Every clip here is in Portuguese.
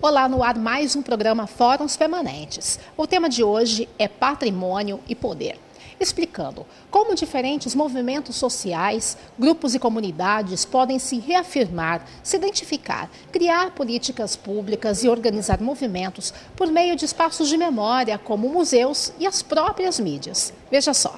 Olá, no ar mais um programa Fóruns Permanentes. O tema de hoje é patrimônio e poder, explicando como diferentes movimentos sociais, grupos e comunidades podem se reafirmar, se identificar, criar políticas públicas e organizar movimentos por meio de espaços de memória como museus e as próprias mídias. Veja só.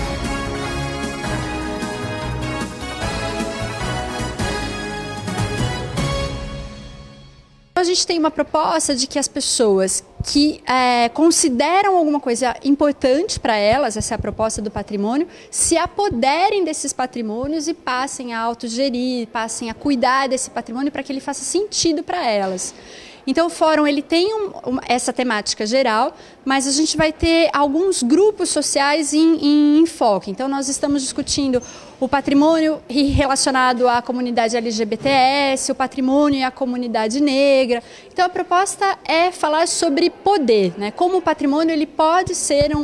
A gente tem uma proposta de que as pessoas que consideram alguma coisa importante para elas, essa é a proposta do patrimônio, se apoderem desses patrimônios e passem a autogerir, passem a cuidar desse patrimônio para que ele faça sentido para elas. Então o fórum ele tem essa temática geral, mas a gente vai ter alguns grupos sociais em enfoque. Então nós estamos discutindo o patrimônio relacionado à comunidade LGBTS, o patrimônio e a comunidade negra. Então a proposta é falar sobre poder, né? Como o patrimônio ele pode ser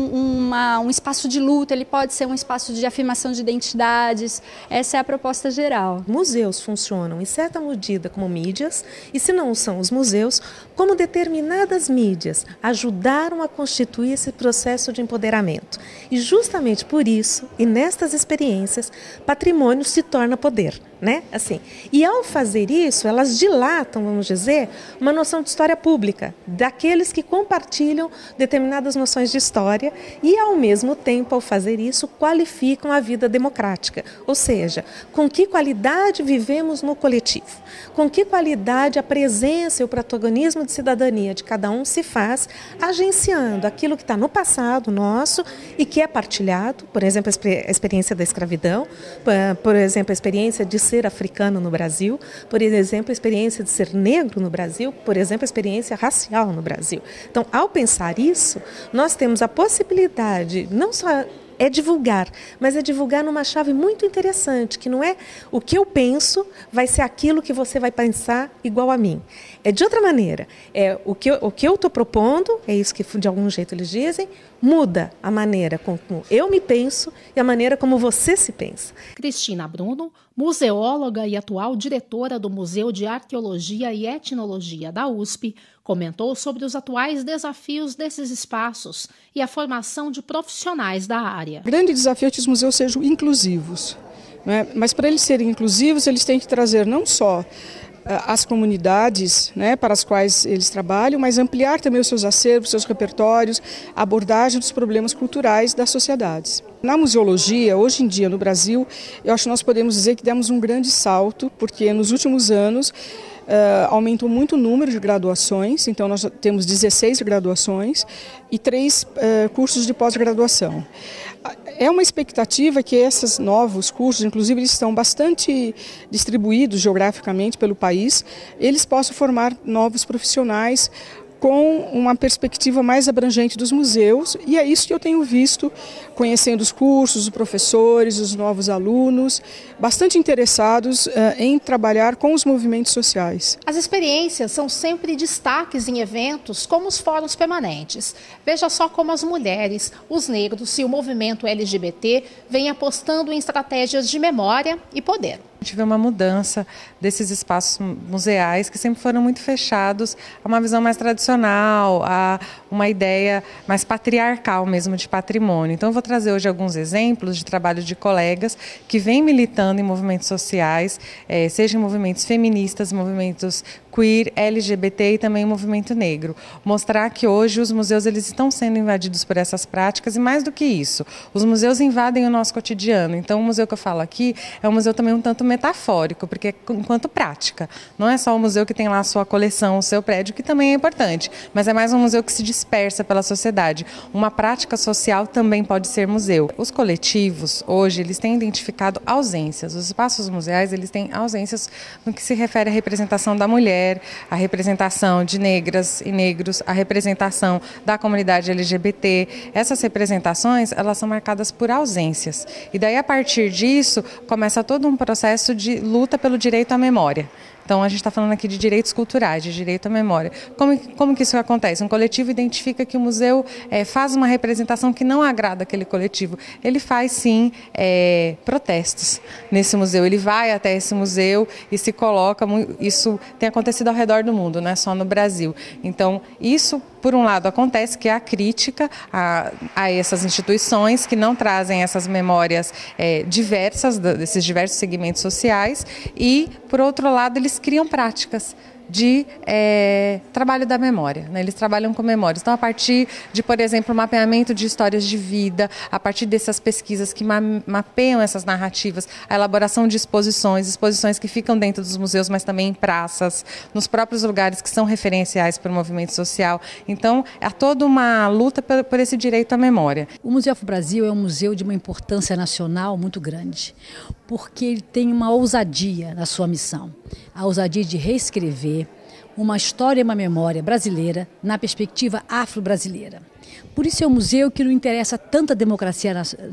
um espaço de luta, ele pode ser um espaço de afirmação de identidades. Essa é a proposta geral. Museus funcionam em certa medida como mídias, e se não são os museus, como determinadas mídias ajudaram a constituir esse processo de empoderamento. E justamente por isso, e nestas experiências, patrimônio se torna poder, né? Assim, e ao fazer isso, elas dilatam, vamos dizer, uma noção de história pública, daqueles que compartilham determinadas noções de história e, ao mesmo tempo, ao fazer isso, qualificam a vida democrática. Ou seja, com que qualidade vivemos no coletivo, com que qualidade a presença e o protagonismo de cidadania de cada um se faz, agenciando aquilo que está no passado nosso e que é partilhado, por exemplo, a experiência da escravidão, por exemplo, a experiência de ser africano no Brasil, por exemplo, a experiência de ser negro no Brasil, por exemplo, a experiência racial no Brasil. Então, ao pensar isso, nós temos a possibilidade, não só é divulgar, mas é divulgar numa chave muito interessante, que não é o que eu penso vai ser aquilo que você vai pensar igual a mim. É de outra maneira, é o que eu estou propondo, é isso que de algum jeito eles dizem, muda a maneira como eu me penso e a maneira como você se pensa. Cristina Bruno, museóloga e atual diretora do Museu de Arqueologia e Etnologia da USP, comentou sobre os atuais desafios desses espaços e a formação de profissionais da área. O grande desafio é que os museus sejam inclusivos, né? Mas para eles serem inclusivos, eles têm que trazer não só as comunidades, né, para as quais eles trabalham, mas ampliar também os seus acervos, seus repertórios, a abordagem dos problemas culturais das sociedades. Na museologia, hoje em dia no Brasil, eu acho que nós podemos dizer que demos um grande salto, porque nos últimos anos aumentou muito o número de graduações, então nós temos 16 graduações e 3 cursos de pós-graduação. É uma expectativa que esses novos cursos, inclusive eles estão bastante distribuídos geograficamente pelo país, eles possam formar novos profissionais com uma perspectiva mais abrangente dos museus, e é isso que eu tenho visto, conhecendo os cursos, os professores, os novos alunos, bastante interessados em trabalhar com os movimentos sociais. As experiências são sempre destaques em eventos como os fóruns permanentes. Veja só como as mulheres, os negros e o movimento LGBT vêm apostando em estratégias de memória e poder. A gente vê uma mudança desses espaços museais que sempre foram muito fechados a uma visão mais tradicional, a uma ideia mais patriarcal mesmo de patrimônio. Então eu vou trazer hoje alguns exemplos de trabalho de colegas que vêm militando em movimentos sociais, seja em movimentos feministas, movimentos queer, LGBT e também o movimento negro. Mostrar que hoje os museus eles estão sendo invadidos por essas práticas e mais do que isso, os museus invadem o nosso cotidiano. Então o museu que eu falo aqui é um museu também um tanto metafórico, porque enquanto prática, não é só o museu que tem lá a sua coleção, o seu prédio, que também é importante, mas é mais um museu que se dispersa pela sociedade. Uma prática social também pode ser museu. Os coletivos, hoje, eles têm identificado ausências. Os espaços museais, eles têm ausências no que se refere à representação da mulher, a representação de negras e negros, a representação da comunidade LGBT. Essas representações, elas são marcadas por ausências. E daí, a partir disso, começa todo um processo de luta pelo direito à memória. Então a gente está falando aqui de direitos culturais, de direito à memória. Como que isso acontece? Um coletivo identifica que o museu faz uma representação que não agrada aquele coletivo. Ele faz sim protestos nesse museu, ele vai até esse museu e se coloca, isso tem acontecido ao redor do mundo, não é só no Brasil. Então isso, por um lado, acontece, que é a crítica a essas instituições que não trazem essas memórias diversas, desses diversos segmentos sociais, e, por outro lado, eles criam práticas de trabalho da memória, né? Eles trabalham com memórias. Então, a partir de, por exemplo, mapeamento de histórias de vida, a partir dessas pesquisas que mapeiam essas narrativas, a elaboração de exposições que ficam dentro dos museus, mas também em praças, nos próprios lugares que são referenciais para o movimento social. Então, há toda uma luta por esse direito à memória. O Museu Afro-Brasil é um museu de uma importância nacional muito grande, porque ele tem uma ousadia na sua missão, a ousadia de reescrever uma história e uma memória brasileira na perspectiva afro-brasileira. Por isso é um museu que não interessa tanto a democracia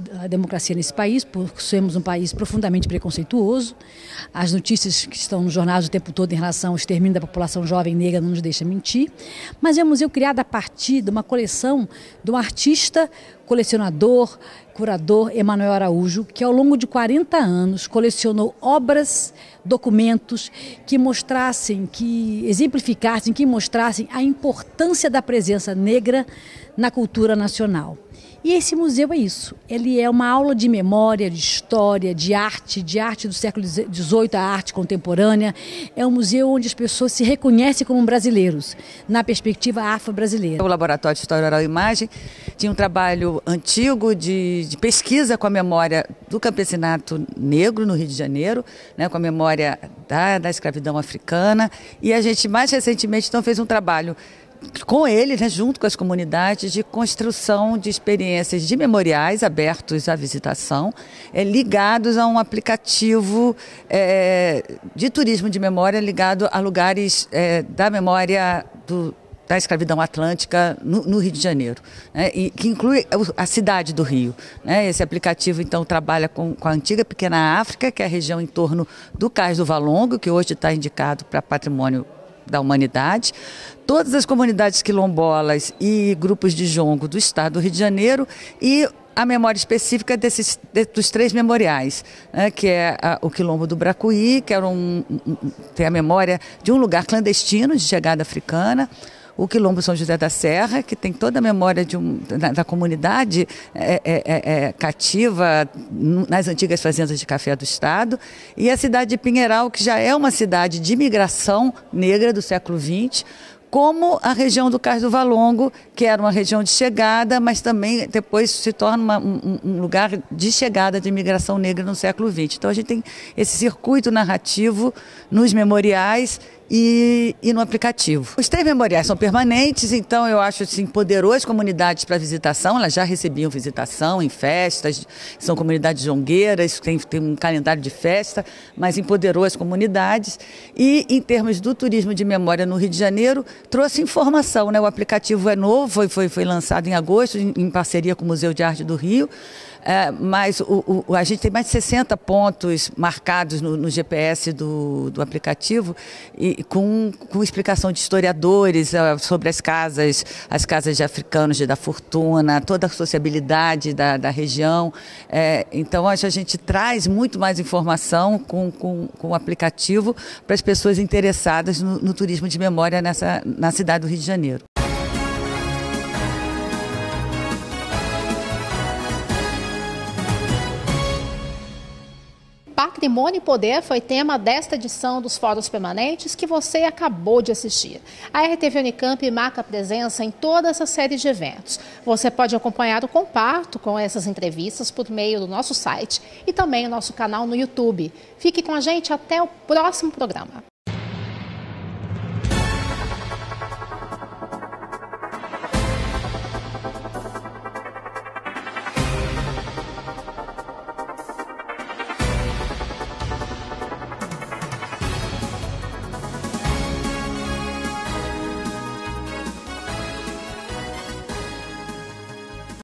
nesse país, porque somos um país profundamente preconceituoso. As notícias que estão nos jornais o tempo todo em relação ao extermínio da população jovem negra não nos deixa mentir. Mas é um museu criado a partir de uma coleção de um artista, colecionador, curador, Emanuel Araújo, que ao longo de 40 anos colecionou obras, documentos que mostrassem, que exemplificassem, que mostrassem a importância da presença negra na cultura nacional. E esse museu é isso, ele é uma aula de memória, de história, de arte do século XVIII, a arte contemporânea. É um museu onde as pessoas se reconhecem como brasileiros, na perspectiva afro-brasileira. O Laboratório de História Oral e Imagem tinha um trabalho antigo de pesquisa com a memória do campesinato negro no Rio de Janeiro, né, com a memória da escravidão africana, e a gente mais recentemente então fez um trabalho com eles, né, junto com as comunidades, de construção de experiências de memoriais abertos à visitação, ligados a um aplicativo de turismo de memória ligado a lugares da memória da escravidão atlântica no Rio de Janeiro, né, e que inclui a cidade do Rio, né. Esse aplicativo, então, trabalha com a antiga Pequena África, que é a região em torno do Cais do Valongo, que hoje está indicado para patrimônio da humanidade, todas as comunidades quilombolas e grupos de jongo do estado do Rio de Janeiro, e a memória específica dos 3 memoriais, né, que é o Quilombo do Bracuí, que tem a memória de um lugar clandestino de chegada africana, o Quilombo São José da Serra, que tem toda a memória da comunidade cativa nas antigas fazendas de café do estado, e a cidade de Pinheiral, que já é uma cidade de imigração negra do século XX, como a região do Cais do Valongo, que era uma região de chegada, mas também depois se torna um lugar de chegada de imigração negra no século XX. Então a gente tem esse circuito narrativo nos memoriais e no aplicativo. Os 3 memoriais são permanentes, então eu acho assim, empoderou as comunidades para visitação, elas já recebiam visitação em festas, são comunidades jongueiras, tem um calendário de festa, mas empoderou as comunidades. E em termos do turismo de memória no Rio de Janeiro, trouxe informação, né? O aplicativo é novo, foi lançado em agosto, em parceria com o Museu de Arte do Rio. Mas a gente tem mais de 60 pontos marcados no GPS do aplicativo, e com explicação de historiadores sobre as casas de africanos de da fortuna, toda a sociabilidade da região. Então a gente traz muito mais informação com o aplicativo para as pessoas interessadas no turismo de memória na cidade do Rio de Janeiro. Patrimônio e Poder foi tema desta edição dos Fóruns Permanentes que você acabou de assistir. A RTV Unicamp marca a presença em toda essa série de eventos. Você pode acompanhar o compacto com essas entrevistas por meio do nosso site e também o nosso canal no YouTube. Fique com a gente até o próximo programa.